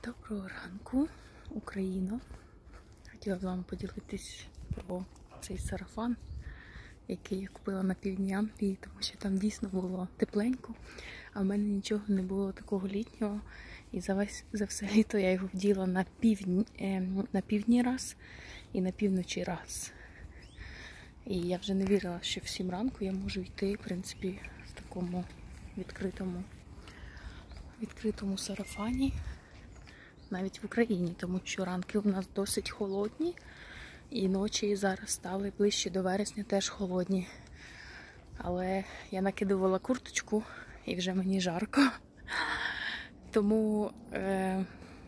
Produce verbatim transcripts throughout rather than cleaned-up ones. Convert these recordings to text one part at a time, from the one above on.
Доброго ранку, Україно! Хотіла з вами поділитись про цей сарафан, який я купила на півдні Англії, тому що там дійсно було тепленько, а в мене нічого не було такого літнього. І за, весь, за все літо я його вділа на півдні, е, на півдні раз і на півночі раз. І я вже не вірила, що в сім ранку я можу йти, в принципі, в такому відкритому, відкритому сарафані. Навіть в Україні, тому що ранки у нас досить холодні, і ночі зараз стали ближче до вересня теж холодні. Але я накидувала курточку і вже мені жарко. Тому е,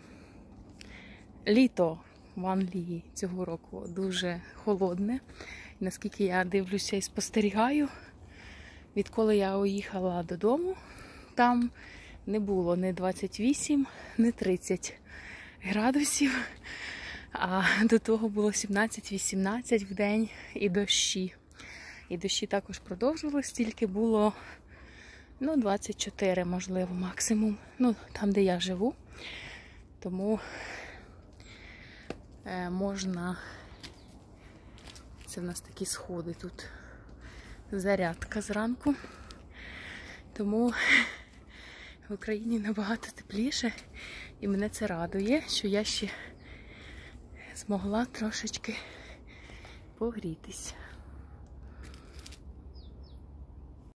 літо в Англії цього року дуже холодне. І наскільки я дивлюся і спостерігаю, відколи я уїхала додому, там не було ні двадцять вісім, ні тридцять градусів, а до того було сімнадцять-вісімнадцять в день і дощі. І дощі також продовжувалися, тільки було ну, двадцять чотири, можливо, максимум, ну, там, де я живу. Тому е, можна, це в нас такі сходи тут, зарядка зранку. Тому в Україні набагато тепліше, і мене це радує, що я ще змогла трошечки погрітись.